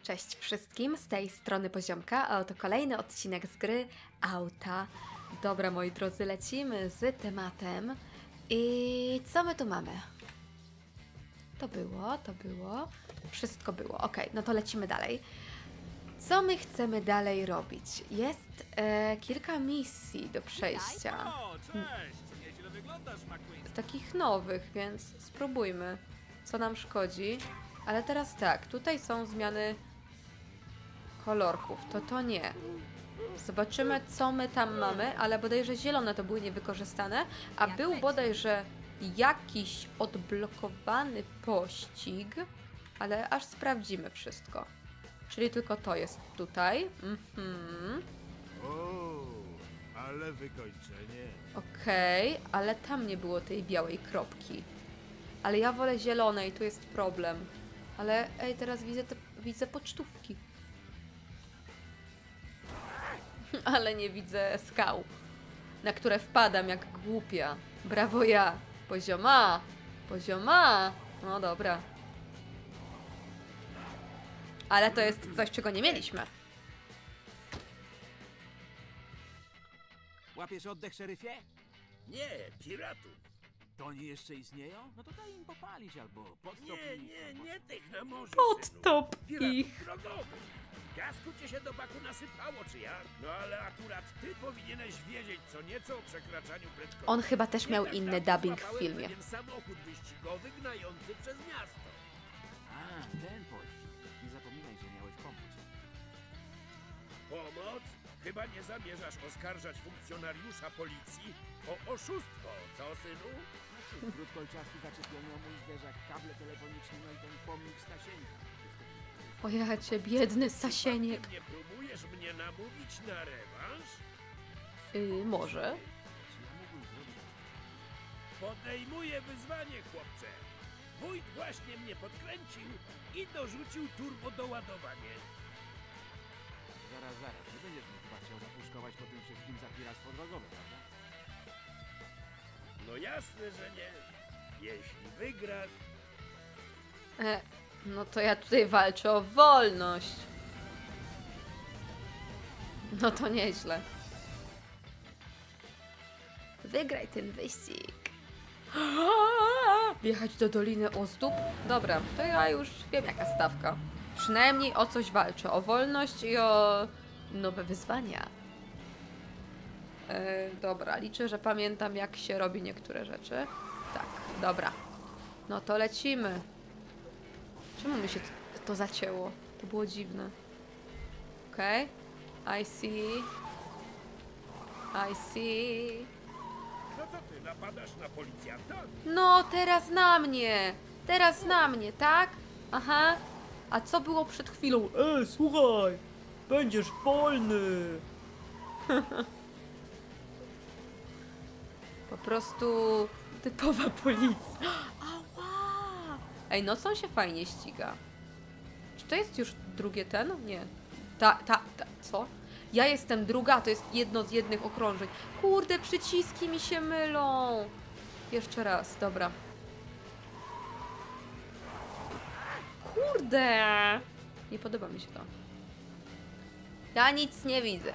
Cześć wszystkim, z tej strony Poziomka, a oto kolejny odcinek z gry Auta. Dobra, moi drodzy, lecimy z tematem. I co my tu mamy? To było. Wszystko było. Ok, no to lecimy dalej. Co my chcemy dalej robić? Jest kilka misji do przejścia. Cześć! Nieźle wyglądasz, McQueen. Takich nowych, więc spróbujmy. Co nam szkodzi? Ale teraz tak, tutaj są zmiany kolorków. To nie. Zobaczymy, co my tam mamy, ale bodajże zielone to były niewykorzystane, a był bodajże jakiś odblokowany pościg, ale aż sprawdzimy wszystko. Czyli tylko to jest tutaj. O, ale wykończenie. Okej, ale tam nie było tej białej kropki. Ale ja wolę zielone i tu jest problem. Ale ej, teraz widzę pocztówki. Ale nie widzę skał, na które wpadam jak głupia. Brawo ja. Pozioma. Pozioma. No dobra. Ale to jest coś, czego nie mieliśmy. Łapiesz oddech, szeryfie? Nie, piratów. To oni jeszcze istnieją? No to daj im popalić albo podstop Nie tych na morzu, Podtop synu. Piratów ich. drogowych. Gasku cię się do baku nasypało, czy jak? No ale akurat ty powinieneś wiedzieć co nieco o przekraczaniu prędkości. On chyba też miał Nie tak inny dawno dubbing w złapałem filmie. pewien samochód wyścigowy gnający przez miasto. A, ten pościg. Nie zapominaj, że miałeś pomóc. Pomoc? Chyba nie zamierzasz oskarżać funkcjonariusza policji o oszustwo, co synu? Drut kolczasty zaczepiony o mój zderzak, kable telefoniczne, no i ten pomnik Stasieńka. O ja cię, biedny Stasieniek. Nie próbujesz mnie namówić na rewanż? Może. Czy ja mógłbym zrobić coś? Podejmuję wyzwanie, chłopcze. Wójt właśnie mnie podkręcił i dorzucił turbodoładowanie. Zaraz, nie będziesz mi chyba chciał zapuszkować po tym wszystkim za piractwo drogowe, prawda? No jasne, że nie. Jeśli wygrasz, No to ja tutaj walczę o wolność. No to nieźle. Wygraj ten wyścig. Wjechać do Doliny Ozdób? Dobra, to ja już wiem jaka stawka. Przynajmniej o coś walczę. O wolność i o nowe wyzwania. Dobra, liczę, że pamiętam jak się robi niektóre rzeczy. Tak, dobra. No to lecimy. Czemu mi się to zacięło? To było dziwne. Okej. I see. no to ty napadasz na policjanta? No, teraz na mnie! Teraz na mnie, tak? Aha. A co było przed chwilą? Słuchaj! Będziesz wolny! Po prostu typowa policja. Ała! Ej, nocą się fajnie ściga. Czy to jest już drugie ten? Nie. Co? Ja jestem druga, to jest jedno z jednych okrążeń. Kurde, przyciski mi się mylą. Jeszcze raz, dobra. Kurde! Nie podoba mi się to. Ja nic nie widzę.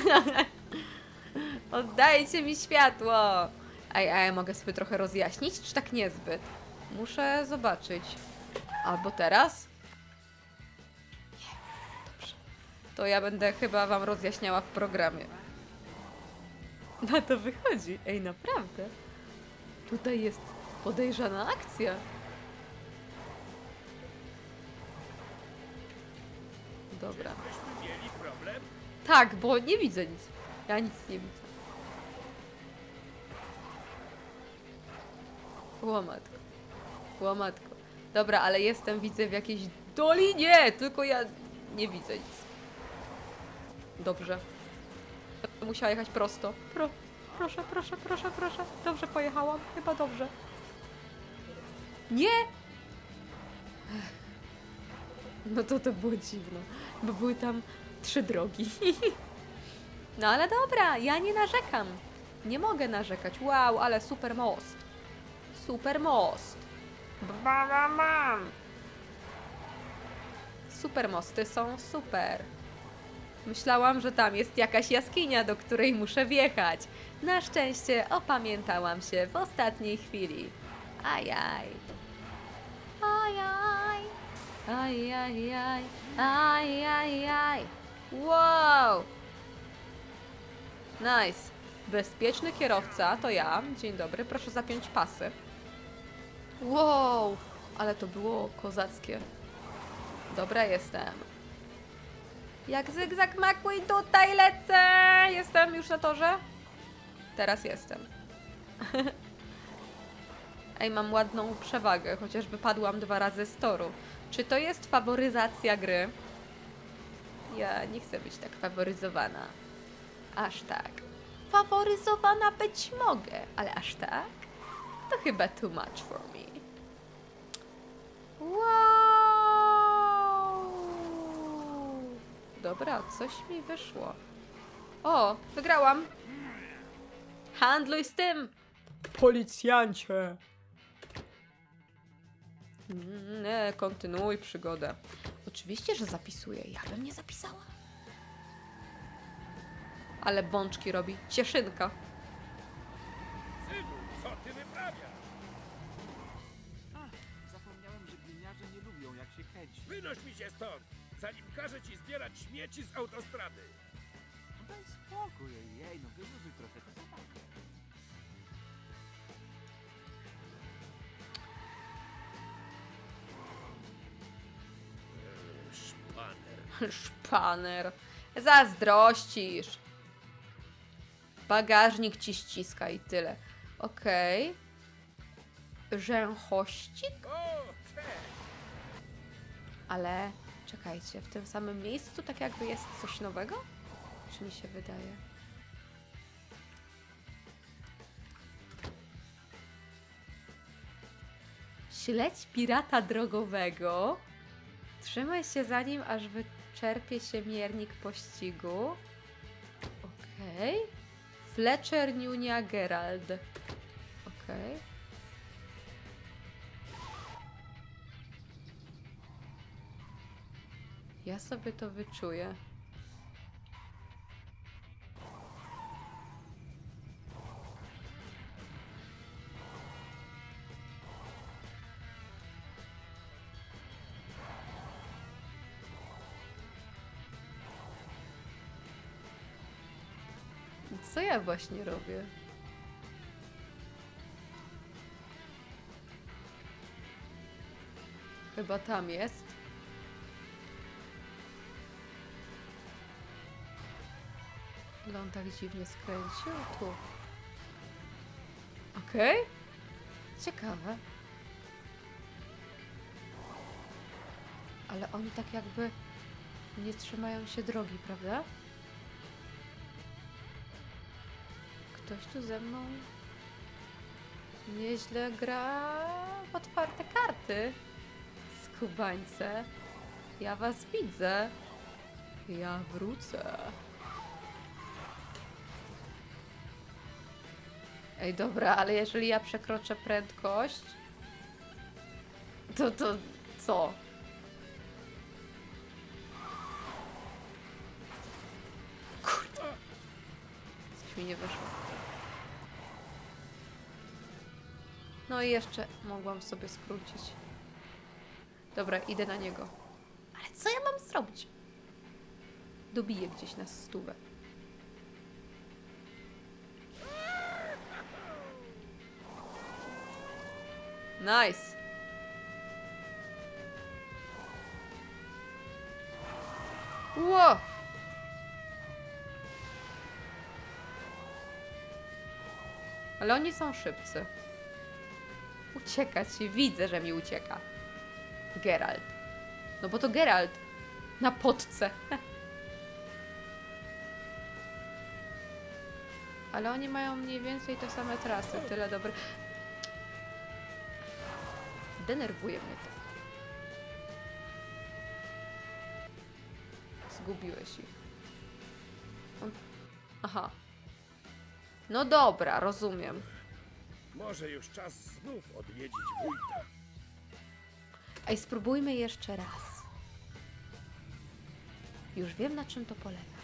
Oddajcie mi światło! A ja mogę sobie trochę rozjaśnić, czy tak niezbyt? Muszę zobaczyć. Albo teraz? Nie, dobrze. To ja będę chyba wam rozjaśniała w programie. Na to wychodzi. Ej, naprawdę. Tutaj jest podejrzana akcja. Dobra. Myśmy mieli problem? Tak, bo nie widzę nic. Ja nic nie widzę. Łomatko. Łomatko. Dobra, ale widzę w jakiejś dolinie, tylko ja nie widzę nic. Dobrze. Musiała jechać prosto. Proszę. Dobrze pojechałam. Chyba dobrze. Nie! No to było dziwne, bo były tam 3 drogi. No ale dobra, ja nie narzekam. Nie mogę narzekać. Wow, ale super most. Super most. Super mosty są super. Myślałam, że tam jest jakaś jaskinia, do której muszę wjechać. Na szczęście opamiętałam się w ostatniej chwili. Ajaj. Ajaj. Ajajaj. Ajajaj. Wow. Nice. Bezpieczny kierowca, to ja. Dzień dobry, proszę zapiąć pasy. Wow, ale to było kozackie. Dobra, jestem. Jak zygzak McQueen tutaj lecę! Jestem już na torze? Teraz jestem. Ej, mam ładną przewagę, chociaż wypadłam 2 razy z toru. Czy to jest faworyzacja gry? Ja nie chcę być tak faworyzowana. Aż tak. Faworyzowana być mogę, ale aż tak? To chyba too much for me. Wow! Dobra, coś mi wyszło. O, wygrałam. Handluj z tym, policjancie. Nie, kontynuuj przygodę. Oczywiście, że zapisuję. Ja bym nie zapisała. Ale bączki robi Cieszynka. Synu, co ty wyprawiasz? Ach, zapomniałem, że gliniarze nie lubią, jak się kręci. Wynoś mi się stąd, zanim każę ci zbierać śmieci z autostrady. No daj spokój, jej, no wyluzuj trochę, to zabawne. Szpaner. Szpaner. Zazdrościsz. Bagażnik ci ściska i tyle. Okej. Rzęchościk? O, cześć! Ale czekajcie, w tym samym miejscu tak jakby jest coś nowego? Czy mi się wydaje? Śledź pirata drogowego. Trzymaj się za nim, aż wyczerpie się miernik pościgu. Okej. Fletcher Nunia Gerald. Okej. Ja sobie to wyczuję. Co ja właśnie robię? Chyba tam jest. Ale on tak dziwnie skręcił. Tu. Okej. Ciekawe. Ale oni tak jakby nie trzymają się drogi, prawda? Ktoś tu ze mną nieźle gra w otwarte karty. Skubańce. Ja was widzę. Ja wrócę. Ej, dobra, ale jeżeli ja przekroczę prędkość, to co? Kurde. Coś mi nie wyszło. No i jeszcze mogłam sobie skrócić. Dobra, idę na niego. Ale co ja mam zrobić? Dobiję gdzieś na 100. Nice. Ło! Ale oni są szybcy. Ucieka ci. Widzę, że mi ucieka. Geralt. No bo to Geralt. Na potce. Ale oni mają mniej więcej te same trasy. Tyle dobre. Denerwuje mnie to. Zgubiłeś ich. Aha. No dobra, rozumiem. Może już czas znów odwiedzić wójta. Ej, spróbujmy jeszcze raz. Już wiem, na czym to polega.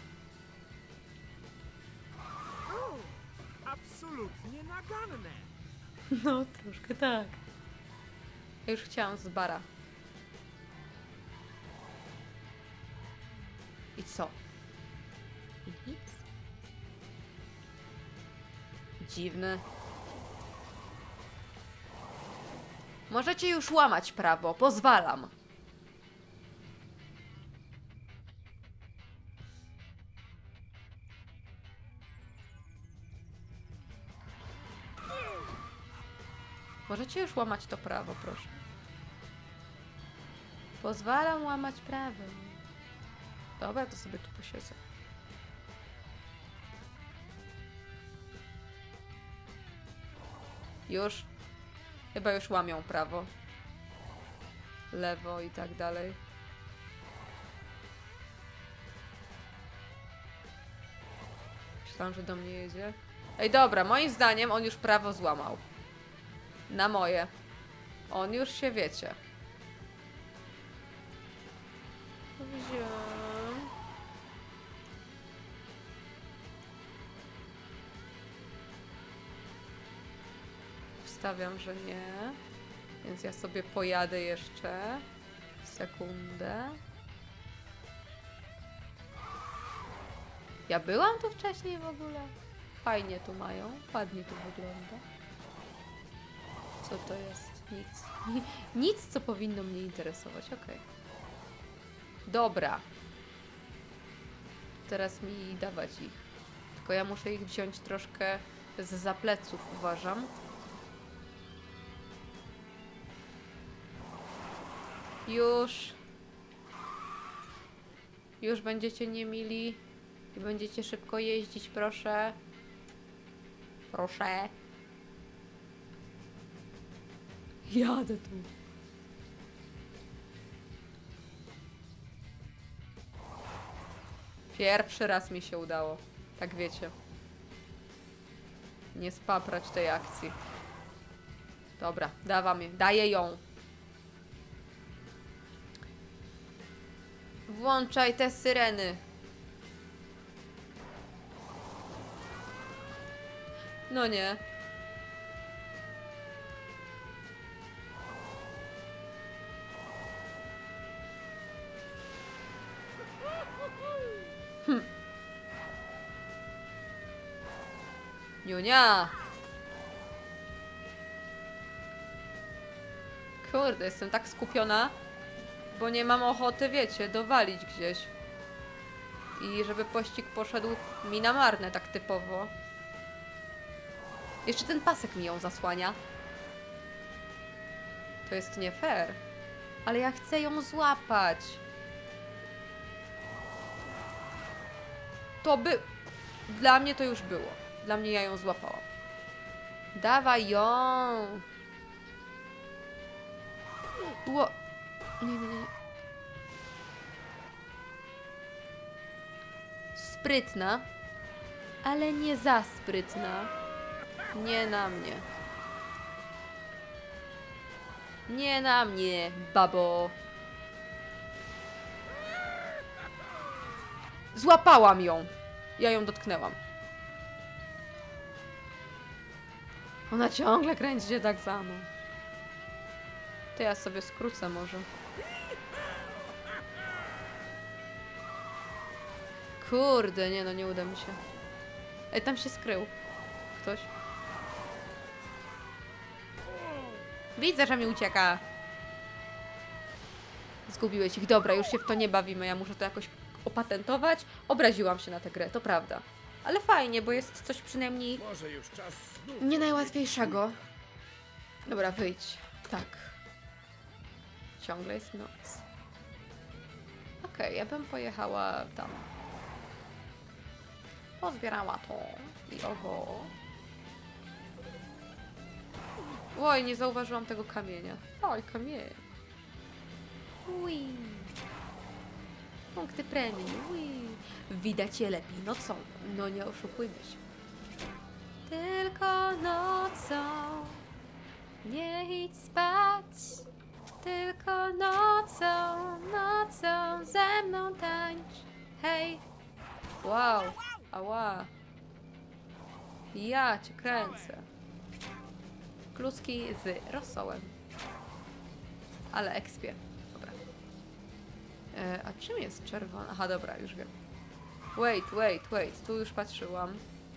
O, absolutnie naganne. No, troszkę tak. Ja już chciałam z bara. I co? I nic? Dziwne. Możecie już łamać prawo, pozwalam. Możecie już łamać to prawo, proszę. Pozwalam łamać prawo. Dobra, to sobie tu posiedzę. Już. Chyba już łamią prawo. Lewo i tak dalej. Myślałam, że do mnie jedzie. Ej, dobra, moim zdaniem on już prawo złamał. Na moje. On już się wiecie. Wziąłem. Wstawiam, że nie. Więc ja sobie pojadę jeszcze. Sekundę. Ja byłam tu wcześniej w ogóle. Fajnie tu mają. Ładnie tu wygląda. Co to jest? Nic. Nic, co powinno mnie interesować. Okej. Dobra. Teraz mi dawać ich. Tylko ja muszę ich wziąć troszkę zza pleców, uważam. Już. Już będziecie niemili. I będziecie szybko jeździć, proszę. Proszę. Jadę tu. Pierwszy raz mi się udało. Tak wiecie. Nie spaprać tej akcji. Dobra, daję ją. Włączaj te syreny. No nie. Niunia! Kurde, jestem tak skupiona, bo nie mam ochoty, wiecie, dowalić gdzieś. I żeby pościg poszedł mi na marne, tak typowo. Jeszcze ten pasek mi ją zasłania. To jest nie fair. Ale ja chcę ją złapać. To by... Dla mnie to już było. Dla mnie ja ją złapałam. Dawaj ją! Ło... Nie. Sprytna. Ale nie za sprytna. Nie na mnie. Nie na mnie, babo. Złapałam ją. Ja ją dotknęłam. Ona ciągle kręci się tak samo. To ja sobie skrócę może. Kurde, nie no, nie uda mi się. Ej, tam się skrył. Ktoś. Widzę, że mi ucieka. Zgubiłeś ich. Dobra, już się w to nie bawimy. Ja muszę to jakoś opatentować. Obraziłam się na tę grę, to prawda. Ale fajnie, bo jest coś przynajmniej Może już czas znów. nie najłatwiejszego. Dobra, wyjdź. Tak. Ciągle jest noc. Okej, ja bym pojechała tam. Pozbierała to. I oho. Oj, nie zauważyłam tego kamienia. Oj, kamień. Ui. Punkty premii. Ui. Widać je lepiej nocą. No nie oszukujmy się. Tylko nocą. Nie idź spać. Tylko nocą, nocą ze mną tańcz. Hej! Wow! Ała! Ja cię kręcę. Kluski z rosołem. Ale ekspię. Dobra. A czym jest czerwona? Aha, dobra, już wiem. Wait. Tu już patrzyłam.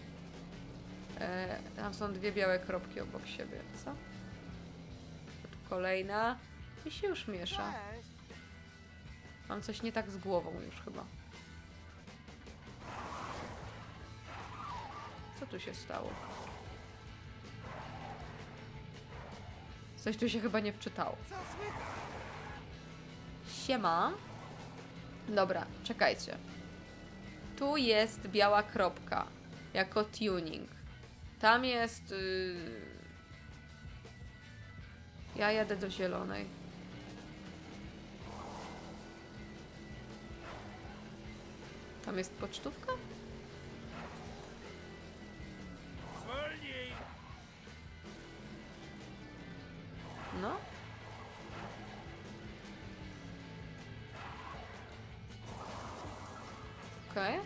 Tam są dwie białe kropki obok siebie. Co? Tu kolejna. I się już miesza. Mam coś nie tak z głową już chyba. Co tu się stało? Coś tu się chyba nie wczytało. Siema. Dobra, czekajcie. Tu jest biała kropka. Jako tuning. Tam jest... Ja jadę do zielonej. Tam jest pocztówka? Wolniej! No. Okej.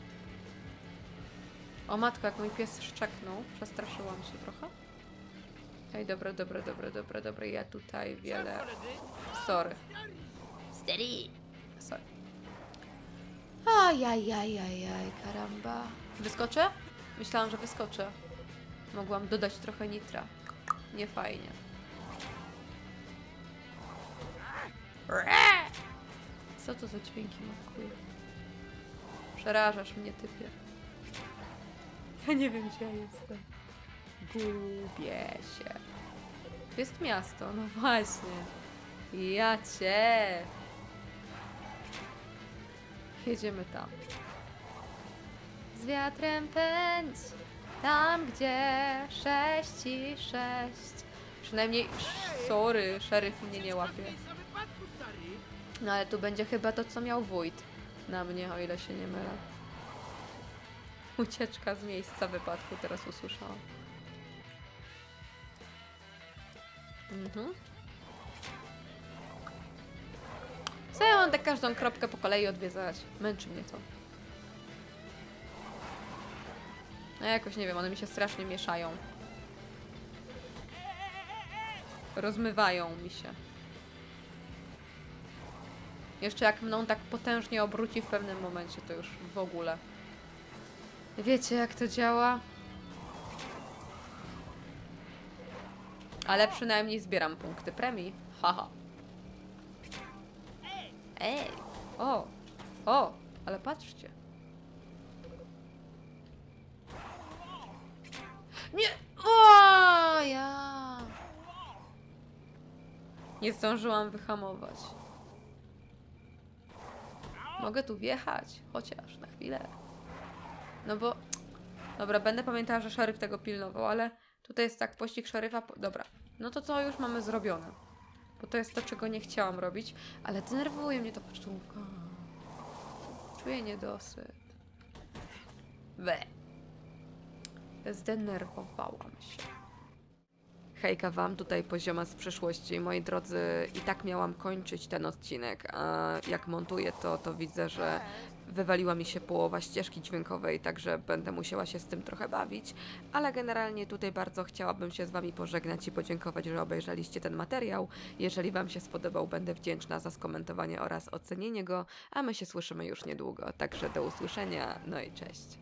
O matko, jak mój pies szczeknął. Przestraszyłam się trochę. Ej, dobra. Ja tutaj wiele... Sorry. Sorry. Ajajajajaj, karamba. Wyskoczę? Myślałam, że wyskoczę. Mogłam dodać trochę nitra. Nie fajnie. Co to za dźwięki makuje? Przerażasz mnie, typie. Ja nie wiem, gdzie ja jestem. Gubię się. Tu jest miasto, no właśnie. Ja cię. Jedziemy tam. Z wiatrem pędź, tam gdzie 6 i 6. Przynajmniej, sorry, szeryf mnie nie łapie. No ale tu będzie chyba to, co miał wójt na mnie, o ile się nie mylę. Ucieczka z miejsca wypadku, teraz usłyszałam. Co ja mam tak każdą kropkę po kolei odwiedzać? Męczy mnie to. No jakoś nie wiem, one mi się strasznie mieszają. Rozmywają mi się. Jeszcze jak mną tak potężnie obróci w pewnym momencie, to już w ogóle. Wiecie, jak to działa? Ale przynajmniej zbieram punkty premii. Haha. Ej! O! Ale patrzcie. Nie! O! Ja! Nie zdążyłam wyhamować. Mogę tu wjechać, chociaż na chwilę. No bo... Dobra, będę pamiętała, że szeryf tego pilnował, ale tutaj jest tak, pościg szeryfa... Dobra, no to co już mamy zrobione? Bo to jest to, czego nie chciałam robić, ale denerwuje mnie ta pocztówka. Czuję niedosyt. Zdenerwowałam się. Hejka wam, tutaj Pozioma z przyszłości. Moi drodzy, i tak miałam kończyć ten odcinek, a jak montuję to widzę, że wywaliła mi się połowa ścieżki dźwiękowej, także będę musiała się z tym trochę bawić, ale generalnie tutaj bardzo chciałabym się z wami pożegnać i podziękować, że obejrzeliście ten materiał. Jeżeli wam się spodobał, będę wdzięczna za skomentowanie oraz ocenienie go, a my się słyszymy już niedługo, także do usłyszenia, no i cześć.